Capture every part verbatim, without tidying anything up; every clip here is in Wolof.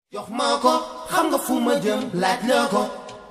jox ma ko xam nga fu ma jëm laaj la ko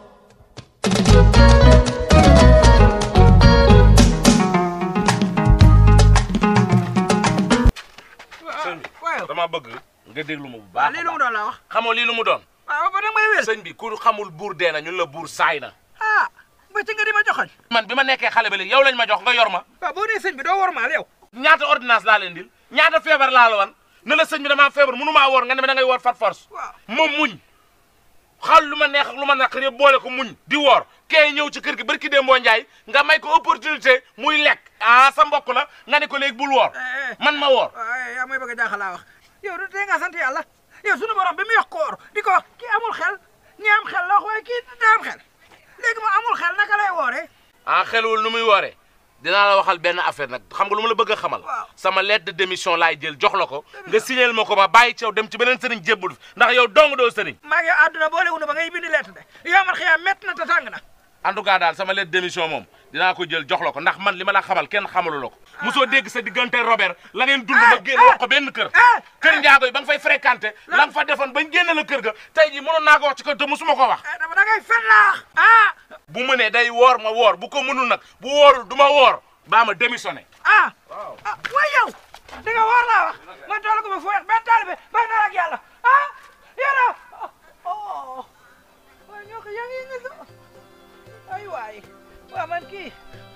dama bëgg nga déglu ma bu baax lii lu mu doon la wax xamoo lii lu mu doon waaw ba da may wér sëñ bi ku xamul buur dee na ñun la buur saay na ah ba ci nga di ma joxoñ man bi ma nekkee xale ba léegi yow lañ ma jox nga yor ma waaw boo dee sëñ bi doo war maal yow ñaata ordonnance laa leen dil ñaata feebar laa la wan ne la sëñ bi damaa feebar mënu maa woor nga ne ma da ngay woor fat force moom muñ xal lu ma neex ak lu ma naqar yëpp boole ko muñ di woor kee ñëw ci kër gi barki dee mboo njaay nga may ko opportunité muy lekk ah sa mbokk la nga ne ko léegi bul woor man ma woor yaa may bëgg a jaaxal laa wax yow du tee nga sant yàlla yow sunu borom bi mu yox koor di ko wax kii amul xel ñi am xel la wax waaye kii daa am xel léegi mu amul xel naka lay wooree ah xelwul nu muy wooree dinaa la waxal benn affaire nag xam nga lu ma la bëgg a xamal sama lettre de démission laay jël jox la ko nga signal ma ko ma bàyyi ci yow dem ci beneen sëriñ jébbul ndax yow dong doo sëriñ maa ngi yow àdduna boole wu ba ngay bindi lettre de yow man xëy mett na te tàng na en tout cas daal sama lettre de démission moom dinaa ko jël jox la ko ndax man li ma la xamal kenn xamalu la ko mosoo dégg sa diggante Robert la ngeen dund ba génn wax ko benn kër kër njaago yi ba nga fay fréquenté la nga fa defoon bañ génn la kër ga tey ji mënoon naa ko wax ci kër te mosuma ko wax dama da ngay fen laa ah bu mënee day woor ma woor bu ko mënul nag bu woorul du ma woor baa ma démissionné ah ah waaye yow di nga woor laa wax man toll ko ma fu weex benn taalibe ba dara ak yàlla ah yàlla oh waaye ñoo ko yaa ngi ngi ay waay waa man kii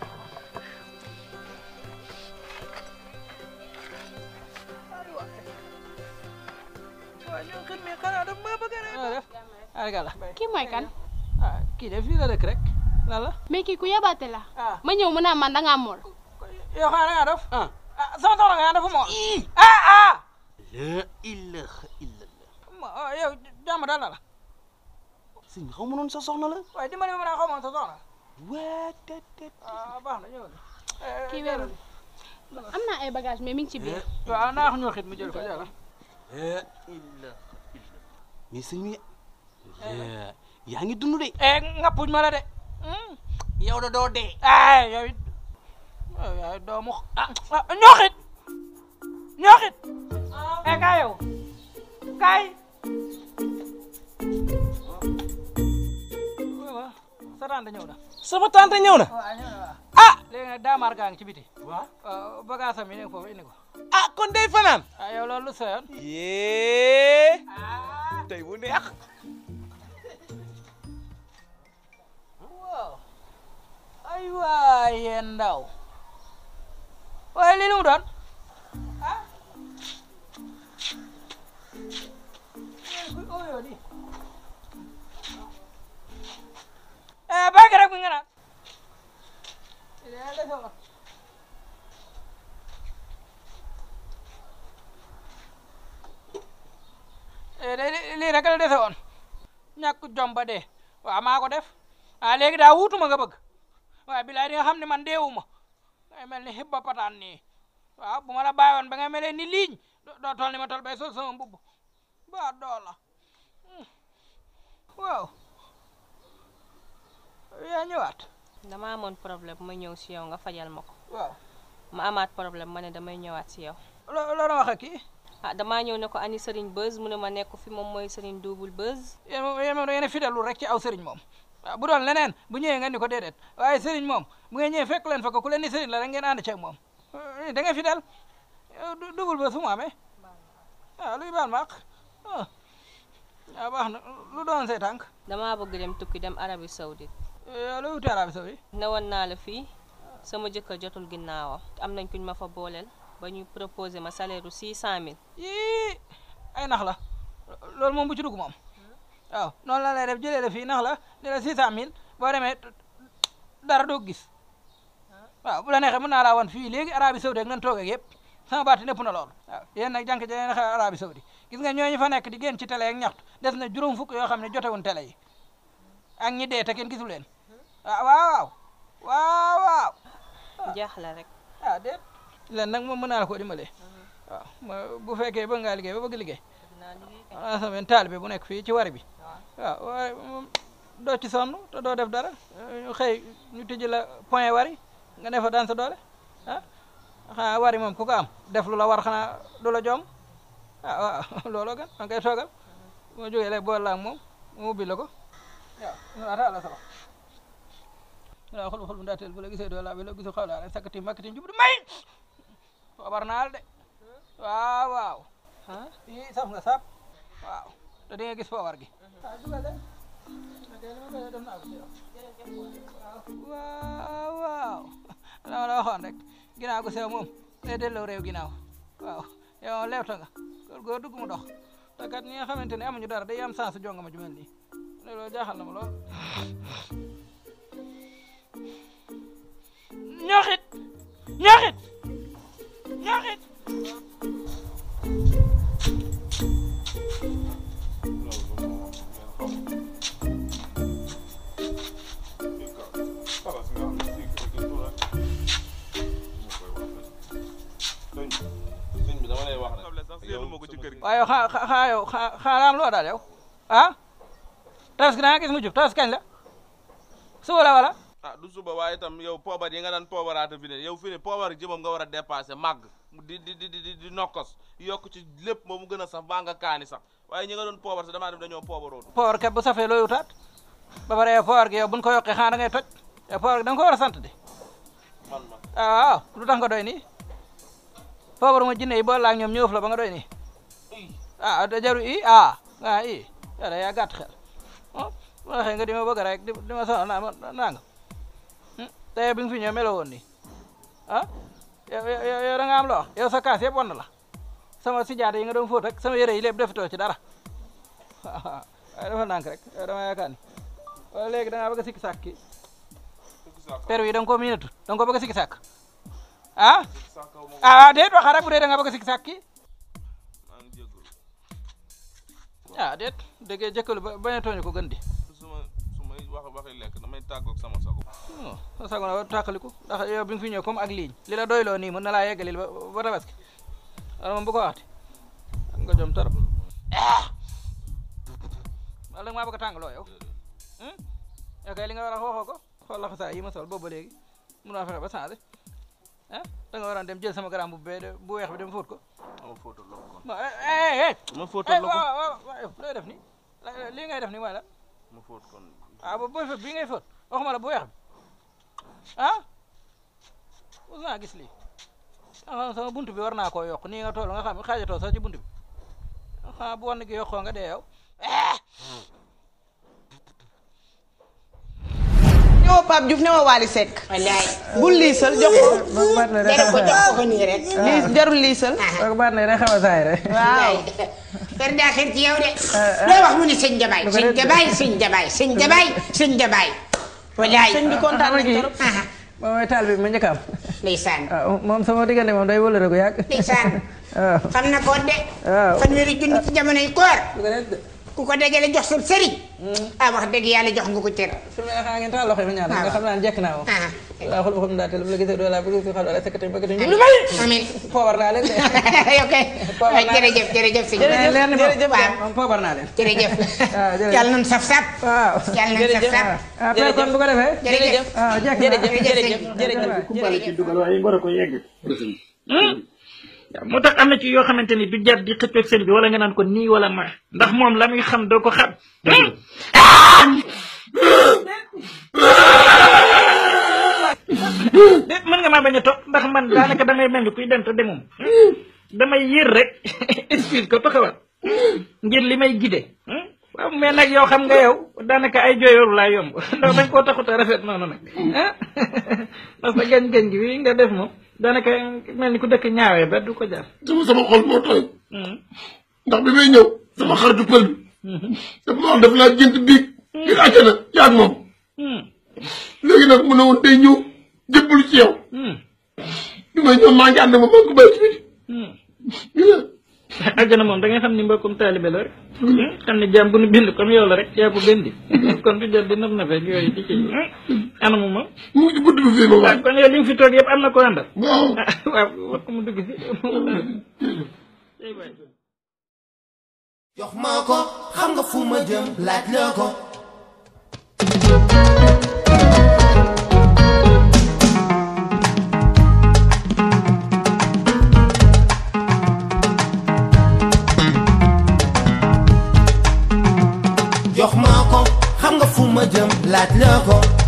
ay waay waaye ñoo xam ne xanaa daf ma bëgg a def argala kii mooy kan ah kii de fii la dëkk rek lan la mais kii ku yabaate la ma ñëw mu naa man da ngaa mool yow xanaa da ngaa def ah sama soxna nga dafa mool ah ah la ilaha illallah yow jàmm daal na la sëñ bi xaw ma noonu sa soxna la waaye dimbali ma mën a xaw ma sa soxna waa tet tet ah baax na ñëw kii wéru am naa ay bagage mais mi ngi ci biir waaw naa wax ñoo xit mu jël ko jàlla la ilaha illallah mais sëñ bi yaa ngi dund de ngappuñ ma la de yow da doo dee ay yow it yow doomu ah ñoo xit ñoo xit eh kaay yow kaay sa tante ñëw na sama tante ñëw na waaw ñëw na waaw ah léegi nag daamaar gaa ngi ci biti waaw bagage am yi nekk foofu indi ko ah kon day fanaan ah yow loolu lu soyoon yee tey bu neex waaw ay waaye ndaw waaye lii lu mu doon ah kuy ooyoo di eh bàyyi rek mi nga naan lii rek la dese woon ñàkk jom ba dee waaw maa ko def ah léegi daa wuutuma nga bëgg waaye bilaay di nga xam ne man deewuma ngay mel ni xibba pataan nii waaw bu ma la bàyyi woon ba nga melee ni liiñ doo tol ni ma tol bay sol sama mbubb ba doola waaw yaa ñëwaat dama amoon problème ma ñëw si yow nga fajal ma ko waaw ma amaat problème ma ne damay ñëwaat si yow loolu wax ak kii ah damaa ñëw ne ko ani Serigne Beuz mu ne ma nekk fi moom mooy Serigne Double Beuz yéen moom yéen moom da ngeen a fidèle rek ci aw Serigne moom waaw bu doon leneen bu ñëwee nga ni ko déedéet waaye Serigne moom bu ngeen ñëwee fekk leen fa ko ku leen ni Serigne la rek ngeen ànd ceeg moom da ngeen fidèle Double Beuz fu mu amee waaw luy baal ma ak waaw baax na lu doon say tànk damaa bëgg dem tukki dem Arabie Saoudite yow looy wuti Arabie Saoudite ne woon naa la fii sama jëkkër jotul ginnaawam am nañ kuñ ma fa booleel ba ñu proposé ma salaire u six cent mille yii ay nax la loolu moom bu ci dugg moom waaw noonu la lay def jëlee la fii nax la ne la six cent mille boo demee dara doo gis waaw bu la neexee mën naa laa wan fii léegi Arabie Saoudite nan toog ak yëpp sama baati nëpp na loolu waaw yéen nag jànk ja ne xew Arabie Saoudite gis nga ñooñu fa nekk di génn ci télé ak ñaxtu des na juróom fukk yoo xam ne jotewun télé yi ak ñi dee te kenn gisul leen waaw waaw waaw waaw jaaxle rek ah déet leen nag moom mën naa la koo dimbalee waaw ma bu fekkee bëgg ngaa liggéey ba bëgg liggéey ah sama benn taalibe bu nekk fii ci wari bi waaw wari moom doo ci sonn te doo def dara ñu xëy ñu tijji la point wari nga ne fa daan sa doole ah xanaa wari moom ku ko am def lu la war xanaa du la jom ah waaw looloo gën man koy toogal ma jógee léegi boole la ak moom mu ubbi la ko waaw ñu naan la solo waaw xool xool bu ndaateel bu la gisee doo laa bi la gisul xaw laa rek sakkati makkati njub du may foobar naa la de waaw waaw ah yii saf nga saf waaw te di nga gis foobar gi waaw dugal de waaw waaw dama la waxoon rek ginnaaw gu sew moom day delloo réew ginnaaw waaw yow leewta nga góor góor dugg mu dox te kat ñi nga xamante ne amuñu dara day am sens jonga ma ju mel nii loolu jaaxal na ma lool ñoxit ñoxit ñoxit waaye xa xa yow xa xaaraam loo daal yow ah tabaski da nga gis mu jub tabaski kañ la suba la wala ah du suba waaye itam yow poobar yi nga daan poobaraata fi ne yow fi ne poobar ji moom nga war a dépassé màgg di di di di di nokkos yokk ci lépp moom mu gën a sax baa nga kaani sax waaye ñi nga doon poobar sax damaa dem dañoo poobarootu poobar kat bu safee looy wutaat ba pare yow poobar gi yow buñ ko yokkee xanaa da ngay toj yow poobar gi da nga ko war a sant de man ma ah waaw lu tax nga doy nii poobar ma jinne yi boole ak ñoom ñëwuf la ba nga doy nii ah da jaru i ah ah i yow da yaa gàtt xel ah ma waxee nga di ma bëgg rek di di ma sonal naa ma naa nga tey bi nga fi ñëw meloo woon nii ah yow yow da nga am loo yow sa kaas yëpp wan na la sama sijaada yi nga doon fóot rek sama yére yi lépp defitoo ci dara waaye dafa nànk rek yow dama yaakaar ni wala léegi da ngaa bëgg a sikki sàkk kii per wi da nga koo miinatu da nga ko bëgg a sikki sàkk ah ah déet waxa rek bu dee da nga bëgg a sikki sàkk kii ah déet déggee jëkkalu ba bañ a tooñu ko gën di suma su may wax waxi lekk damay tàggoog sama sago sa sago na ba tàqaliku ndax yow bi nga fi ñëw comme ak liiñ li la doyloo nii mën na laa yeggalil ba ba tabaski wala moom bu ko waxati am nga jom tarap wala nga maa bëgg a tàngaloo yow yow kay li nga war a waxoo ko xool la xasaa yi ma sol boobu ba léegi mun naa fexe ba changé ah da nga waroon dem jël sama garam bu bee bu weex bi dem fóot ko ma fóotal la ko ma eh ma fóotal la ko waaw waaw looy def ni lii ngay def ni mooy la ma fóot kon ah boobu booy fóot bii ngay fóot waxuma la bu weex bi ah mos naa gis lii nga xam sama buntu bi war naa koo yokk nii nga toll nga xam xaajatoo sax ci buntu bi xanaa bu wan gi yokkoo nga dee yow ñoo Pape Diouf ne ma Wally Seck. wallaay bul liisal jox ko. dara ko jox ko nii rek. liis jarul liisal. kooku baat na rek xaw a saay rek. waaw. fer daa xër ci yow de. loo wax mu ne sëñ Jabaay sëñ Jabaay sëñ Jabaay sëñ Jabaay sëñ Jabaay. wallaay sëñ bi kontaan nañ trop. moom mooy taal bi ma njëkk a am. ndeysaan. waaw moom sama diggante moom day wëlëre gu yàgg. ndeysaan. waaw xam na ko de. waaw fanweeri junni ci jamonoy koor. ku ko dajale jox sa sëriñ. ah wax dëgg yàlla jox nga ko cër. su ma xaa ngeen taal loxo yi ma ñaan nga xam naa jekk naa moom. waaw xool xam naa te bu la gisee doo laa bëgg ko xam wala sekk bëgg te ñu amiin poobar naa leen de. ok jërëjëf jërëjëf sëñ leer ni jërëjëf moom poobar naa leen. jërëjëf waaw jërëjëf yàlla nañ saf saf. waaw yàlla nañ saf saf. ah père kon bu ko defee. jërëjëf waaw jekk naa jërëjëf jërëjëf jërëjëf. waaw moo tax am na ci yoo xamante ni du jar di xëccoog sëñ bi wala nga naan ko nii wala ma ndax moom la muy xam doo ko xam. de mën nga maa bañ a toog ndax man daanaka damay mel ni kuy dem te demoom damay yër rek excuse ko taxawal ngir li may gide waaw mais nag yow xam nga yow daanaka ay jooyoolu laa yomb ndax dañ koo taxut a rafet noonu nag ah parce que gañ-gañ gi wi nga def moom daanaka mel ni ku dëkk ñaawee ba du ko jaar. sama sama xol moo tooy. ndax bi may ñëw sama xaritu pël bi. dafa ma wax daf laa jënt biig. ngir àccana yaag moom. léegi nag mu ne woon day ñëw jébbalu ci yow. bi may ñëw maa ngi ànd ma maa ko bàyyi ci biti. àjjana moom da ngay xam ni mbokkum taalibe la rek. xam ne jaam bu nu bind comme yow la rek yaa ko gëndi. kon du jar di nëb na fekk yooyu di ci anamu ma. mu ngi ci bunt bi fii ma waay. kon yow li nga fi toog yëpp am na ko àndal. waaw waaw war ko mu dugg si. jox ma ko xam nga fu ma jëm laaj la ko. ma jëm laaj la ko